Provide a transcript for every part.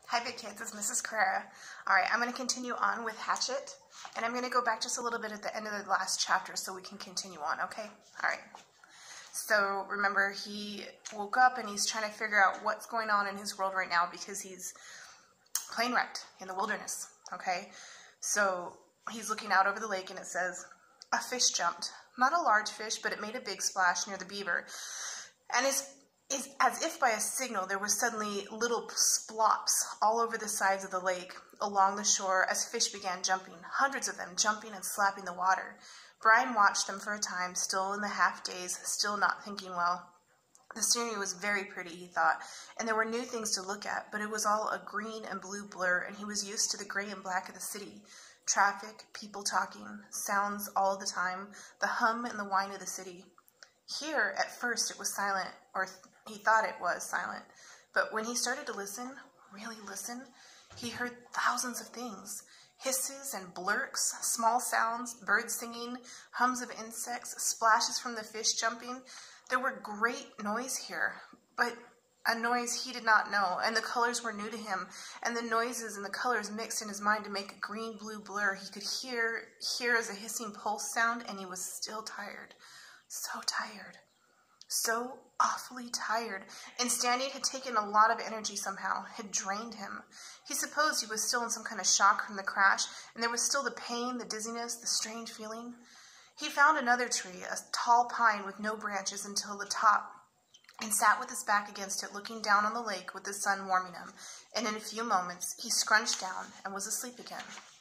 Hi Big Kids, it's Mrs. Carrera. Alright, I'm going to continue on with Hatchet, and I'm going to go back just a little bit at the end of the last chapter so we can continue on, okay? Alright. So, remember, he woke up and he's trying to figure out what's going on in his world right now because he's plane wrecked in the wilderness, okay? So, he's looking out over the lake and it says, a fish jumped. Not a large fish, but it made a big splash near the beaver. And it's as if by a signal, there were suddenly little splops all over the sides of the lake, along the shore, as fish began jumping, hundreds of them jumping and slapping the water. Brian watched them for a time, still in the half-daze, still not thinking well. The scenery was very pretty, he thought, and there were new things to look at, but it was all a green and blue blur, and he was used to the gray and black of the city. Traffic, people talking, sounds all the time, the hum and the whine of the city. Here, at first, it was silent, or he thought it was silent, but when he started to listen, really listen, he heard thousands of things. Hisses and blurks, small sounds, birds singing, hums of insects, splashes from the fish jumping. There were great noise here, but a noise he did not know, and the colors were new to him, and the noises and the colors mixed in his mind to make a green-blue blur. He could hear as a hissing pulse sound, and he was still tired. So tired. So awfully tired. And standing had taken a lot of energy somehow, had drained him. He supposed he was still in some kind of shock from the crash, and there was still the pain, the dizziness, the strange feeling. He found another tree, a tall pine with no branches until the top, and sat with his back against it, looking down on the lake with the sun warming him. And in a few moments, he scrunched down and was asleep again.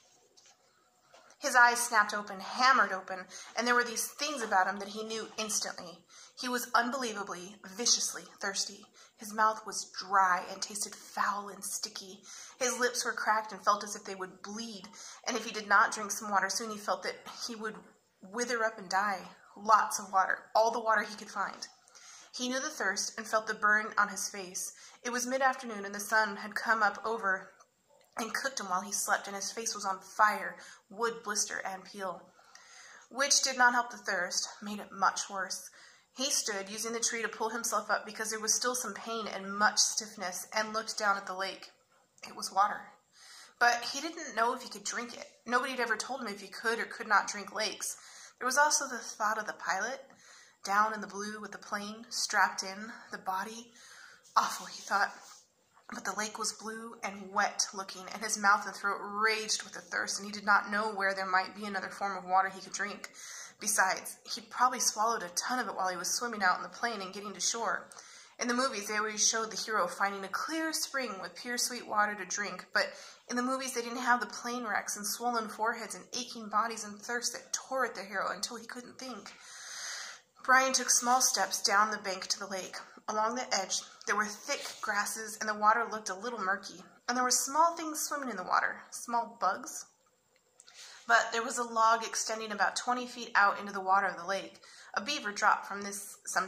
His eyes snapped open, hammered open, and there were these things about him that he knew instantly. He was unbelievably, viciously thirsty. His mouth was dry and tasted foul and sticky. His lips were cracked and felt as if they would bleed, and if he did not drink some water soon, he felt that he would wither up and die. Lots of water, all the water he could find. He knew the thirst and felt the burn on his face. It was mid-afternoon, and the sun had come up over and cooked him while he slept, and his face was on fire, wood, blister, and peel. Which did not help the thirst, made it much worse. He stood, using the tree to pull himself up because there was still some pain and much stiffness, and looked down at the lake. It was water. But he didn't know if he could drink it. Nobody had ever told him if he could or could not drink lakes. There was also the thought of the pilot, down in the blue with the plane, strapped in, the body. Awful, he thought. But the lake was blue and wet-looking, and his mouth and throat raged with the thirst, and he did not know where there might be another form of water he could drink. Besides, he'd probably swallowed a ton of it while he was swimming out in the plane and getting to shore. In the movies, they always showed the hero finding a clear spring with pure sweet water to drink, but in the movies they didn't have the plane wrecks and swollen foreheads and aching bodies and thirst that tore at the hero until he couldn't think. Brian took small steps down the bank to the lake. Along the edge, there were thick grasses, and the water looked a little murky, and there were small things swimming in the water, small bugs. But there was a log extending about 20 feet out into the water of the lake. A beaver dropped from some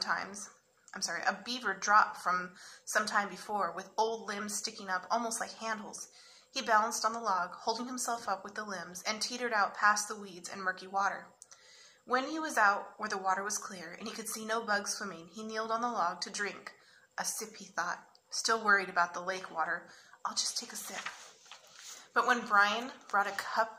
time before, with old limbs sticking up, almost like handles. He balanced on the log, holding himself up with the limbs, and teetered out past the weeds and murky water. When he was out where the water was clear, and he could see no bugs swimming, he kneeled on the log to drink. A sip, he thought, still worried about the lake water. I'll just take a sip. But when Brian brought a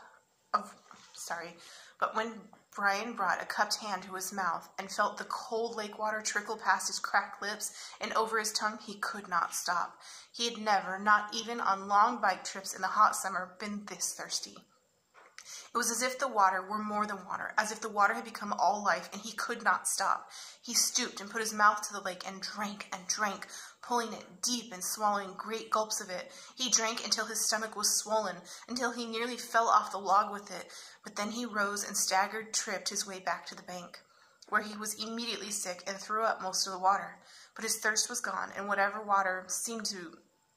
cupped hand to his mouth and felt the cold lake water trickle past his cracked lips and over his tongue, he could not stop. He had never, not even on long bike trips in the hot summer, been this thirsty. It was as if the water were more than water, as if the water had become all life, and he could not stop. He stooped and put his mouth to the lake and drank, pulling it deep and swallowing great gulps of it. He drank until his stomach was swollen, until he nearly fell off the log with it, but then he rose and tripped his way back to the bank, where he was immediately sick and threw up most of the water. But his thirst was gone, and the water seemed to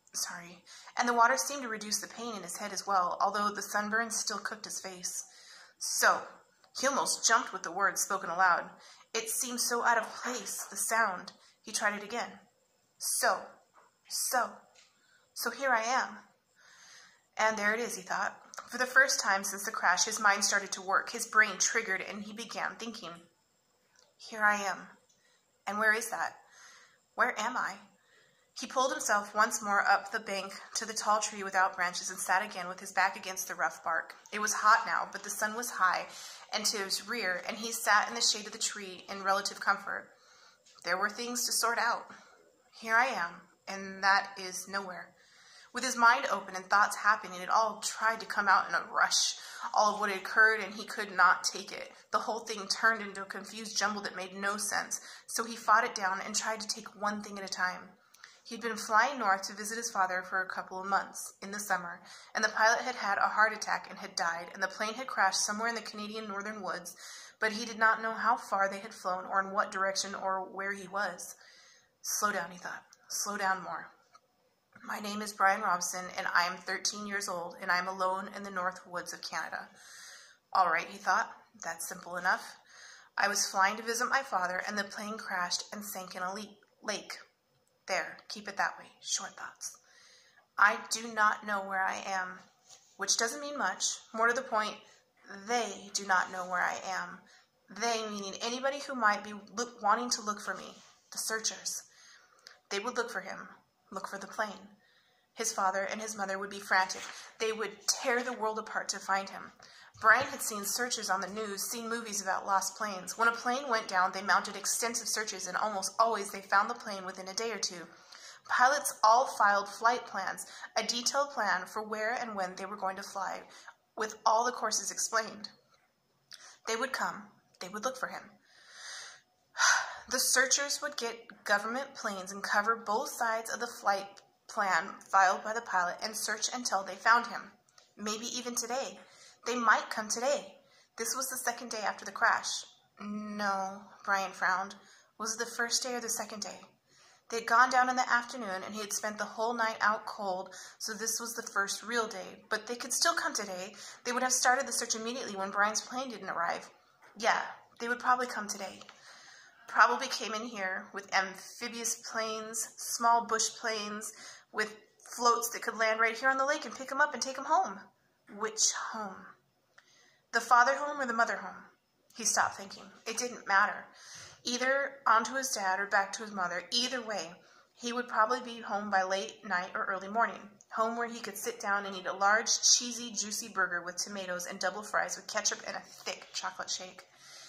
reduce the pain in his head as well, although the sunburn still cooked his face. So, he almost jumped with the words spoken aloud. It seemed so out of place, the sound. He tried it again. So here I am. And there it is, he thought. For the first time since the crash, his mind started to work. His brain triggered, and he began thinking. Here I am. And where is that? Where am I? He pulled himself once more up the bank to the tall tree without branches and sat again with his back against the rough bark. It was hot now, but the sun was high and to his rear, and he sat in the shade of the tree in relative comfort. There were things to sort out. Here I am, and that is nowhere. With his mind open and thoughts happening, it all tried to come out in a rush. All of what had occurred, and he could not take it. The whole thing turned into a confused jumble that made no sense, so he fought it down and tried to take one thing at a time. He had been flying north to visit his father for a couple of months in the summer, and the pilot had had a heart attack and had died, and the plane had crashed somewhere in the Canadian northern woods, but he did not know how far they had flown or in what direction or where he was. Slow down, he thought. Slow down more. My name is Brian Robson, and I am 13 years old, and I am alone in the north woods of Canada. All right, he thought. That's simple enough. I was flying to visit my father, and the plane crashed and sank in a lake. There, keep it that way. Short thoughts. I do not know where I am, which doesn't mean much. More to the point, they do not know where I am. They, meaning anybody who might be wanting to look for me, the searchers. They would look for him, look for the plane. His father and his mother would be frantic. They would tear the world apart to find him. Brian had seen searchers on the news, seen movies about lost planes. When a plane went down, they mounted extensive searches, and almost always they found the plane within a day or two. Pilots all filed flight plans, a detailed plan for where and when they were going to fly, with all the courses explained. They would come. They would look for him. The searchers would get government planes and cover both sides of the flight plan filed by the pilot and search until they found him. Maybe even today. They might come today. This was the second day after the crash. No, Brian frowned. Was it the first day or the second day? They had gone down in the afternoon, and he had spent the whole night out cold, so this was the first real day. But they could still come today. They would have started the search immediately when Brian's plane didn't arrive. Yeah, they would probably come today. Probably came in here with amphibious planes, small bush planes, with floats that could land right here on the lake and pick him up and take him home. Which home? The father home or the mother home? He stopped thinking. It didn't matter. Either onto his dad or back to his mother. Either way, he would probably be home by late night or early morning. Home where he could sit down and eat a large, cheesy, juicy burger with tomatoes and double fries with ketchup and a thick chocolate shake.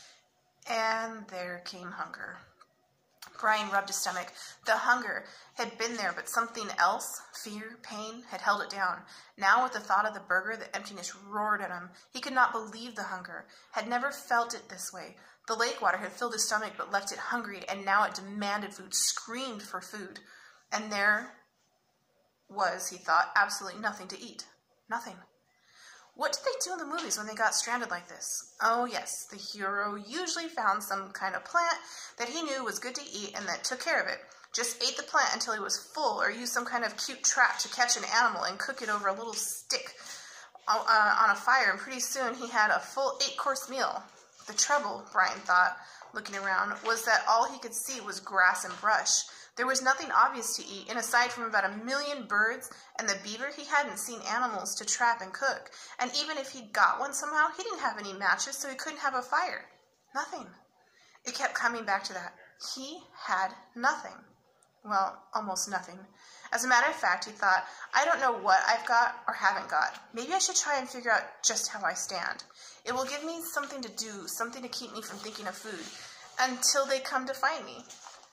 And there came hunger. Brian rubbed his stomach. The hunger had been there, but something else, fear, pain, had held it down. Now, with the thought of the burger, the emptiness roared at him. He could not believe the hunger, had never felt it this way. The lake water had filled his stomach but left it hungry, and now it demanded food, screamed for food. And there was, he thought, absolutely nothing to eat. Nothing. What did they do in the movies when they got stranded like this? Oh, yes, the hero usually found some kind of plant that he knew was good to eat and that took care of it. Just ate the plant until he was full, or used some kind of cute trap to catch an animal and cook it over a little stick on a fire, and pretty soon he had a full 8-course meal. The trouble, Brian thought, looking around, was that all he could see was grass and brush. There was nothing obvious to eat, and aside from about 1 million birds and the beaver, he hadn't seen animals to trap and cook. And even if he got one somehow, he didn't have any matches, so he couldn't have a fire. Nothing. It kept coming back to that. He had nothing. Well, almost nothing. As a matter of fact, he thought, I don't know what I've got or haven't got. Maybe I should try and figure out just how I stand. It will give me something to do, something to keep me from thinking of food, until they come to find me.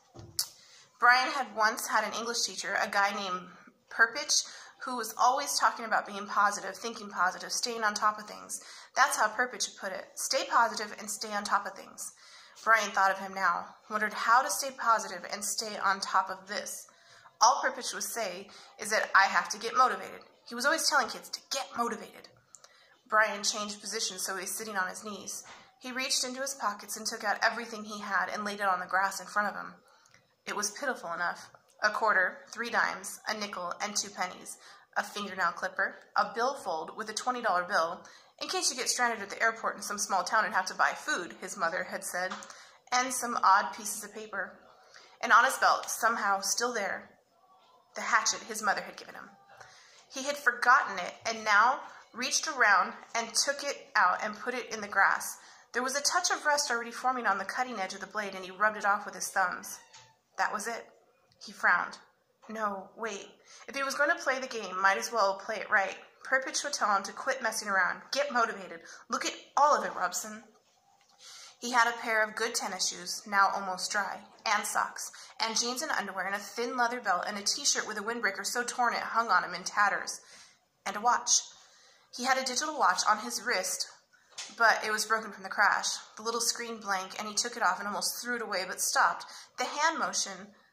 Brian had once had an English teacher, a guy named Perpich, who was always talking about being positive, thinking positive, staying on top of things. That's how Perpich put it. Stay positive and stay on top of things. Brian thought of him now, wondered how to stay positive and stay on top of this. All Perpich would say is that I have to get motivated. He was always telling kids to get motivated. Brian changed position so he was sitting on his knees. He reached into his pockets and took out everything he had and laid it on the grass in front of him. It was pitiful enough. A quarter, 3 dimes, a nickel, and 2 pennies, a fingernail clipper, a billfold with a $20 bill, in case you get stranded at the airport in some small town and have to buy food, his mother had said, and some odd pieces of paper. And on his belt, somehow still there, the hatchet his mother had given him. He had forgotten it, and now reached around and took it out and put it in the grass. There was a touch of rust already forming on the cutting edge of the blade, and he rubbed it off with his thumbs. That was it. He frowned. No, wait. If he was going to play the game, might as well play it right. Pripyat would tell him to quit messing around. Get motivated. Look at all of it, Robson. He had a pair of good tennis shoes, now almost dry, and socks, and jeans and underwear, and a thin leather belt, and a t-shirt with a windbreaker so torn it hung on him in tatters, and a watch. He had a digital watch on his wrist, but it was broken from the crash. The little screen blank, and he took it off and almost threw it away, but stopped the hand motion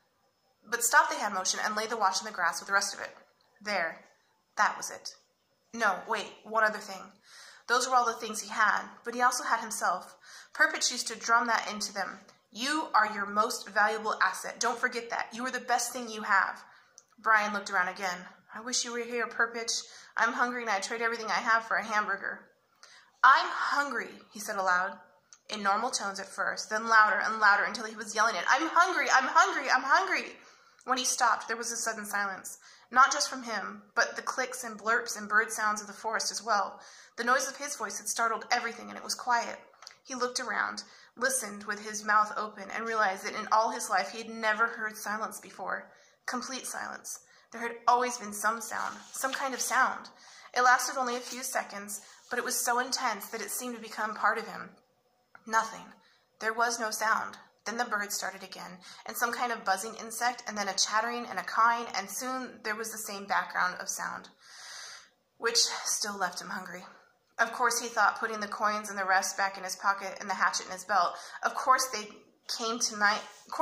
and laid the watch on the grass with the rest of it. There. That was it. No, wait, one other thing. Those were all the things he had, but he also had himself. Pripyat used to drum that into them. You are your most valuable asset. Don't forget that. You are the best thing you have. Brian looked around again. I wish you were here, Pripyat. I'm hungry and I'd trade everything I have for a hamburger. I'm hungry, he said aloud, in normal tones at first, then louder and louder until he was yelling it. I'm hungry, I'm hungry, I'm hungry. When he stopped, there was a sudden silence. Not just from him, but the clicks and blurps and bird sounds of the forest as well. The noise of his voice had startled everything, and it was quiet. He looked around, listened with his mouth open, and realized that in all his life he had never heard silence before. Complete silence. There had always been some sound, some kind of sound. It lasted only a few seconds, but it was so intense that it seemed to become part of him. Nothing. There was no sound. Then the birds started again, and some kind of buzzing insect, and then a chattering and a cawing, and soon there was the same background of sound, which still left him hungry. Of course, he thought, putting the coins and the rest back in his pocket and the hatchet in his belt. Of course, if they came tonight,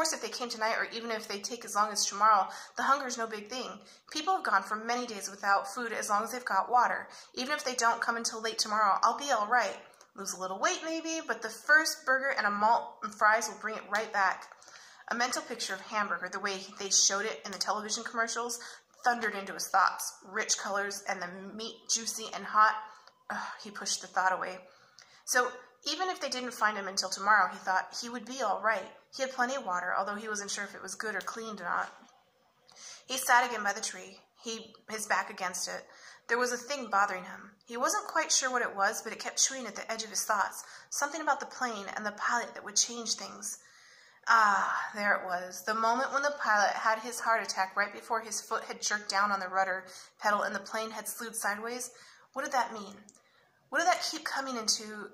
or even if they take as long as tomorrow, the hunger's no big thing. People have gone for many days without food as long as they've got water. Even if they don't come until late tomorrow, I'll be all right. Lose a little weight maybe, but the first burger and a malt and fries will bring it right back. A mental picture of hamburger, the way they showed it in the television commercials, thundered into his thoughts. Rich colors and the meat juicy and hot. He pushed the thought away. So even if they didn't find him until tomorrow, he thought, he would be all right. He had plenty of water, although he wasn't sure if it was good or clean or not. He sat again by the tree, his back against it. There was a thing bothering him. He wasn't quite sure what it was, but it kept chewing at the edge of his thoughts. Something about the plane and the pilot that would change things. Ah, there it was. The moment when the pilot had his heart attack right before his foot had jerked down on the rudder pedal and the plane had slewed sideways. What did that mean? Why did that keep coming into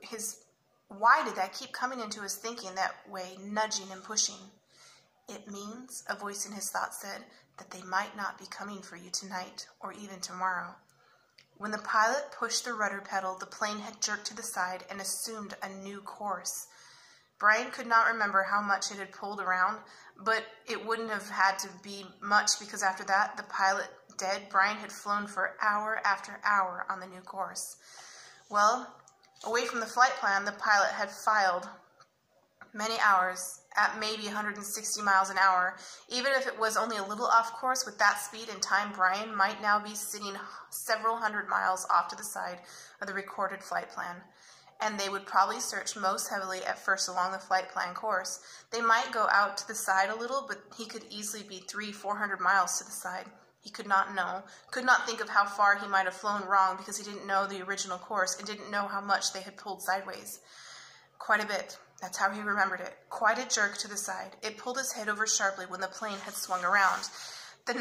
his thinking that way, nudging and pushing? It means, a voice in his thoughts said, that they might not be coming for you tonight or even tomorrow. When the pilot pushed the rudder pedal, the plane had jerked to the side and assumed a new course. Brian could not remember how much it had pulled around, but it wouldn't have had to be much because after that, the pilot dead, Brian had flown for hour after hour on the new course. Well, away from the flight plan, the pilot had filed many hours at maybe 160 miles an hour. Even if it was only a little off course, with that speed and time, Brian might now be sitting several hundred miles off to the side of the recorded flight plan. And they would probably search most heavily at first along the flight plan course. They might go out to the side a little, but he could easily be 300-400 miles to the side. He could not know, could not think of how far he might have flown wrong because he didn't know the original course and didn't know how much they had pulled sideways. Quite a bit. That's how he remembered it. Quite a jerk to the side. It pulled his head over sharply when the plane had swung around. They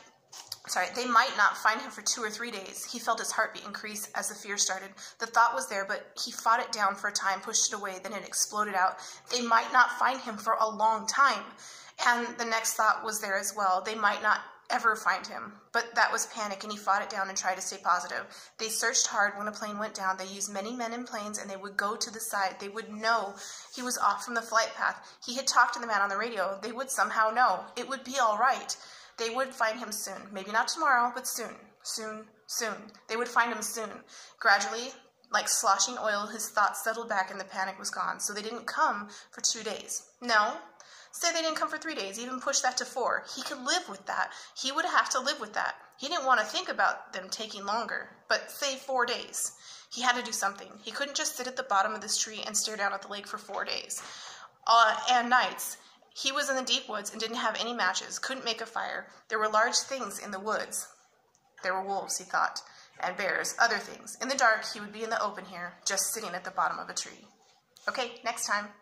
might not find him for 2 or 3 days. He felt his heartbeat increase as the fear started. The thought was there, but he fought it down for a time, pushed it away, then it exploded out. They might not find him for a long time. And the next thought was there as well. They might not ever find him. But that was panic, and he fought it down and tried to stay positive. They searched hard when a plane went down. They used many men in planes, and they would go to the side. They would know he was off from the flight path. He had talked to the man on the radio. They would somehow know. It would be all right. They would find him soon. Maybe not tomorrow, but soon. Soon, soon. They would find him soon. Gradually, like sloshing oil, his thoughts settled back and the panic was gone. So they didn't come for 2 days. No. Say they didn't come for 3 days, even push that to 4. He could live with that. He would have to live with that. He didn't want to think about them taking longer, but say 4 days. He had to do something. He couldn't just sit at the bottom of this tree and stare down at the lake for 4 days. And nights. He was in the deep woods and didn't have any matches, couldn't make a fire. There were large things in the woods. There were wolves, he thought, and bears, other things. In the dark, he would be in the open here, just sitting at the bottom of a tree. Okay, next time.